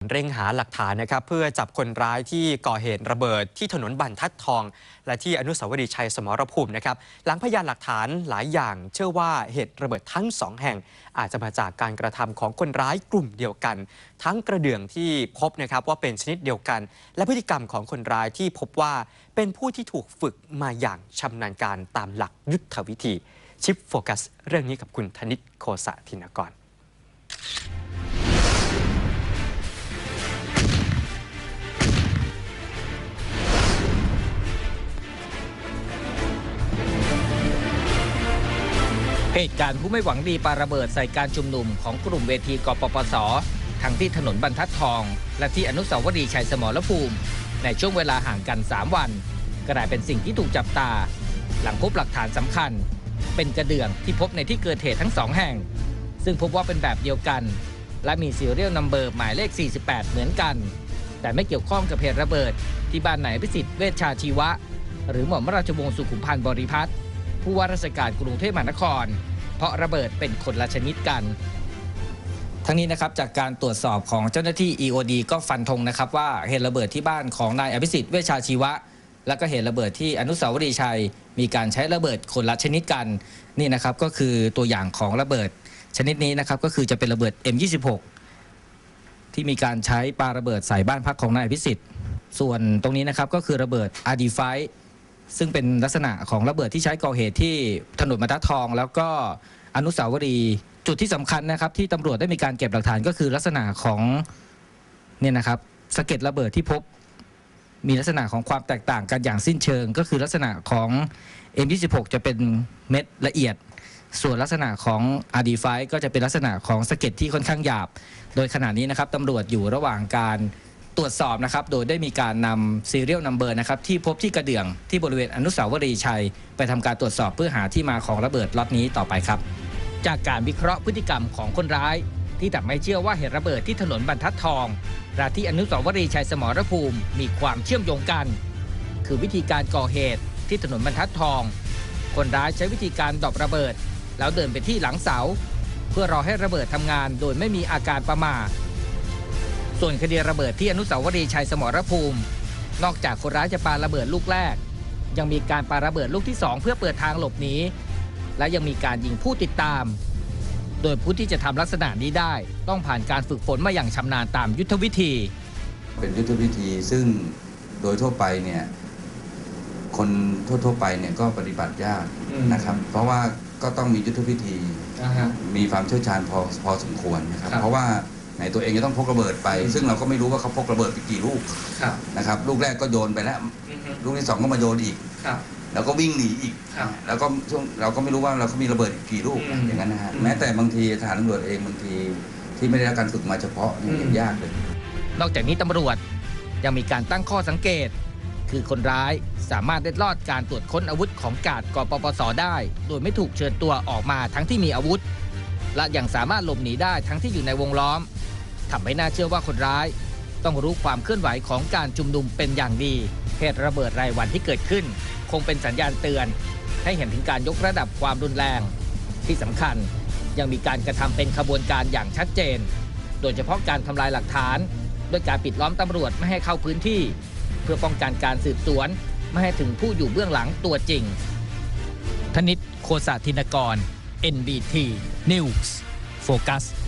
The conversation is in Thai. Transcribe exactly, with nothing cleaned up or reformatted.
เร่งหาหลักฐานนะครับเพื่อจับคนร้ายที่ก่อเหตุระเบิดที่ถนนบรรทัดทองและที่อนุสาวรีย์ชัยสมรภูมินะครับหลังพยานหลักฐานหลายอย่างเชื่อว่าเหตุระเบิดทั้งสองแห่งอาจจะมาจากการกระทำของคนร้ายกลุ่มเดียวกันทั้งกระเดื่องที่พบนะครับว่าเป็นชนิดเดียวกันและพฤติกรรมของคนร้ายที่พบว่าเป็นผู้ที่ถูกฝึกมาอย่างชำนาญการตามหลักยุทธวิธีชิปโฟกัสเรื่องนี้กับคุณธนิตโคสะธินกรเหตุการณ์ผู้ไม่หวังดีปาระเบิดใส่การชุมนุมของกลุ่มเวทีกปปส.ทั้งที่ถนนบรรทัดทองและที่อนุสาวรีย์ชัยสมรภูมิในช่วงเวลาห่างกันสามวันกลายเป็นสิ่งที่ถูกจับตาหลังพบหลักฐานสำคัญเป็นกระเดื่องที่พบในที่เกิดเหตุทั้งสองแห่งซึ่งพบว่าเป็นแบบเดียวกันและมีซีเรียลนัมเบอร์หมายเลขสี่สิบแปดเหมือนกันแต่ไม่เกี่ยวข้องกับเหตุระเบิดที่บ้านนายอภิสิทธิ์เวชชาชีวะหรือหม่อมราชวงศ์สุขุมพันธ์บริพัตรผู้ว่าราชการกรุงเทพมหานครเพราะระเบิดเป็นคนละชนิดกันทั้งนี้นะครับจากการตรวจสอบของเจ้าหน้าที่ อี โอ ดี ก็ฟันธงนะครับว่าเหตุระเบิดที่บ้านของนายอภิสิทธิ์เวชชาชีวะและก็เหตุระเบิดที่อนุสาวรีย์ชัยมีการใช้ระเบิดคนละชนิดกันนี่นะครับก็คือตัวอย่างของระเบิดชนิดนี้นะครับก็คือจะเป็นระเบิด เอ็ม ยี่สิบหก ที่มีการใช้ปาระเบิดใส่บ้านพักของนายอภิสิทธิ์ส่วนตรงนี้นะครับก็คือระเบิด อาร์ ดี ไฟว์ ซึ่งเป็นลักษณะของระเบิดที่ใช้ก่อเหตุที่ถนนบรรทัดทองแล้วก็อนุสาวรีย์จุดที่สำคัญนะครับที่ตำรวจได้มีการเก็บหลักฐานก็คือลักษณะของเนี่ยนะครับสะเก็ดระเบิดที่พบมีลักษณะของความแตกต่างกันอย่างสิ้นเชิงก็คือลักษณะของ เอ็ม ยี่สิบหก จะเป็นเม็ดละเอียดส่วนลักษณะของ อาร์ ดี ไฟว์ ก็จะเป็นลักษณะของสะเก็ดที่ค่อนข้างหยาบโดยขณะนี้นะครับตำรวจอยู่ระหว่างการตรวจสอบนะครับโดยได้มีการนำซีเรียลนัมเบอร์นะครับที่พบที่กระเดื่องที่บริเวณอนุสาวรีย์ชัยไปทำการตรวจสอบเพื่อหาที่มาของระเบิดล็อตนี้ต่อไปครับจากการวิเคราะห์พฤติกรรมของคนร้ายที่ทำให้เชื่อว่าเหตุระเบิดที่ถนนบรรทัดทองและที่อนุสาวรีย์ชัยสมรภูมิมีความเชื่อมโยงกันคือวิธีการก่อเหตุที่ถนนบรรทัดทองคนร้ายใช้วิธีการดรอประเบิดแล้วเดินไปที่หลังเสาเพื่อรอให้ระเบิดทำงานโดยไม่มีอาการประมาทส่วนคดีระเบิดที่อนุสาวรีย์ชัยสมรภูมินอกจากคนร้ายจะปาระเบิดลูกแรกยังมีการปาระเบิดลูกที่สองเพื่อเปิดทางหลบหนีและยังมีการยิงผู้ติดตามโดยผู้ที่จะทำลักษณะนี้ได้ต้องผ่านการฝึกฝนมาอย่างชำนาญตามยุทธวิธีเป็นยุทธวิธีซึ่งโดยทั่วไปเนี่ยคนทั่วๆไปเนี่ยก็ปฏิบัติยากนะครับเพราะว่าก็ต้องมียุทธวิธี uh-huh. มีความเชี่ยวชาญพอพอสมควรนะครับเพราะว่าไหนตัวเองจะต้องพกระเบิดไปซึ่งเราก็ไม่รู้ว่าเขาพกระเบิดไปกี่ลูกนะครับลูกแรกก็โยนไปแล้วลูกที่สองก็มาโยนอีกแล้วก็วิ่งหนีอีกแล้วก็ช่วงเราก็ไม่รู้ว่าเราเขามีระเบิดอีกกี่ลูกอย่างนั้นนะฮะแม้แต่บางทีทหารตำรวจเองบางทีที่ไม่ได้รับการฝึกมาเฉพาะยังยากเลยนอกจากนี้ตำรวจยังมีการตั้งข้อสังเกตคือคนร้ายสามารถเล็ดลอดการตรวจค้นอาวุธของกาดกปปส.ได้โดยไม่ถูกเชิญตัวออกมาทั้งที่มีอาวุธและยังสามารถหลบหนีได้ทั้งที่อยู่ในวงล้อมทำให้น่าเชื่อว่าคนร้ายต้องรู้ความเคลื่อนไหวของการชุมนุมเป็นอย่างดีเหตุระเบิดรายวันที่เกิดขึ้นคงเป็นสัญญาณเตือนให้เห็นถึงการยกระดับความรุนแรงที่สำคัญยังมีการกระทำเป็นขบวนการอย่างชัดเจนโดยเฉพาะการทำลายหลักฐานด้วยการปิดล้อมตำรวจไม่ให้เข้าพื้นที่เพื่อป้องกันการสืบสวนไม่ให้ถึงผู้อยู่เบื้องหลังตัวจริงธนิต โคสะธินกร เอ็น บี ที News Focus